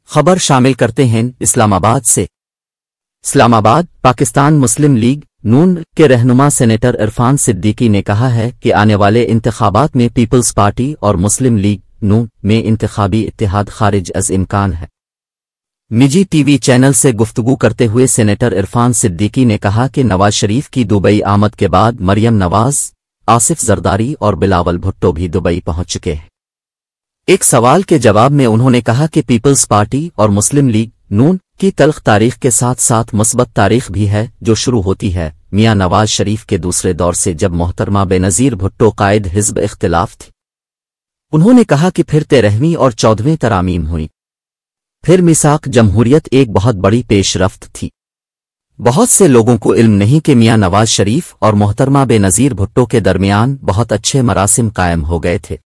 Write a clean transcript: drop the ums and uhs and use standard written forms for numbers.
خبر شامل کرتے ہیں اسلام آباد سے۔ اسلام آباد پاکستان مسلم لیگ نون کے رہنما سینیٹر عرفان صدیقی نے کہا ہے کہ آنے والے انتخابات میں پیپلز پارٹی اور مسلم لیگ نون میں انتخابی اتحاد خارج از امکان ہے۔ نجی ٹی وی چینل سے گفتگو کرتے ہوئے سینیٹر عرفان صدیقی نے کہا کہ نواز شریف کی دبئی آمد کے بعد مریم نواز، آصف زرداری اور بلاول بھٹو بھی دبئی پہنچ چکے ہیں۔ ایک سوال کے جواب میں انہوں نے کہا کہ پیپلز پارٹی اور مسلم لیگ نون کی تلخ تاریخ کے ساتھ ساتھ مثبت تاریخ بھی ہے جو شروع ہوتی ہے میاں نواز شریف کے دوسرے دور سے، جب محترمہ بینظیر بھٹو قائد حزب اختلاف تھی۔ انہوں نے کہا کہ پھر 13ویں اور 14ویں ترامیم ہوئیں، پھر میثاق جمہوریت ایک بہت بڑی پیش رفت تھی۔ بہت سے لوگوں کو علم نہیں کہ میاں نواز شریف اور محترمہ بینظیر بھٹو کے درمیان بہت اچھے مراسم قائم ہو گئے تھے۔